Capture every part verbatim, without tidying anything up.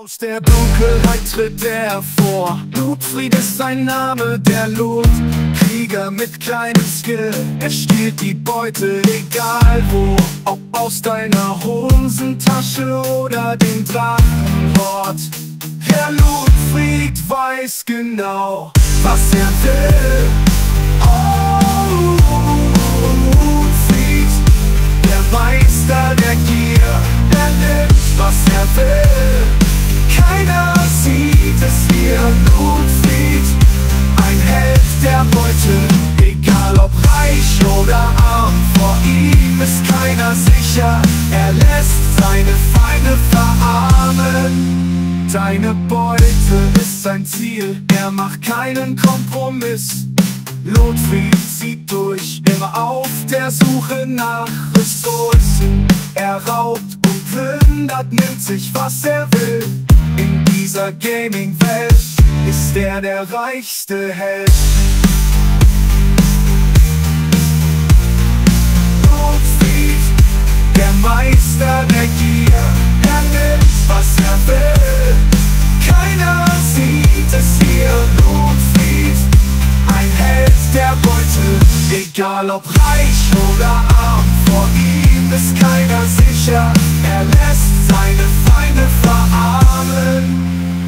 Aus der Dunkelheit tritt er hervor. Ludfried ist sein Name, der Lot. Krieger mit kleinem Skill, er stiehlt die Beute, egal wo. Ob aus deiner Hosentasche oder dem Drachenhort. Herr Ludfried weiß genau, was er will. Oh, Ludfried, der Meister der Gier, er nimmt, was er will. Keiner sieht es hier, Ludfried, ein Held der Beute, egal ob reich oder arm, vor ihm ist keiner sicher, er lässt seine Feinde verarmen. Deine Beute ist sein Ziel, er macht keinen Kompromiss. Ludfried zieht durch, immer auf der Suche nach Ressourcen. Er raubt und plündert, nimmt sich was er will. In dieser Gaming-Welt ist er der reichste Held. Ludfried, der Meister der Gier, er nimmt, was er will. Keiner sieht es hier, Ludfried, ein Held der Beute, egal ob reich oder arm, vor ihm ist keiner sicher, er lässt seine Feinde verarmen.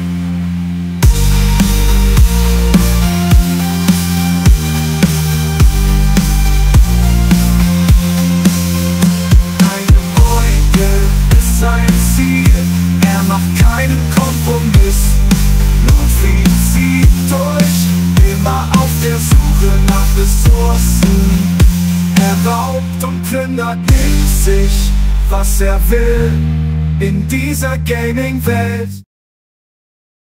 Eine Beute ist sein Ziel, er macht keinen Kompromiss. Ludfried zieht durch, immer auf der Suche nach Ressourcen. Er raubt und plündert, nimmt sich, was er will, in dieser Gaming-Welt.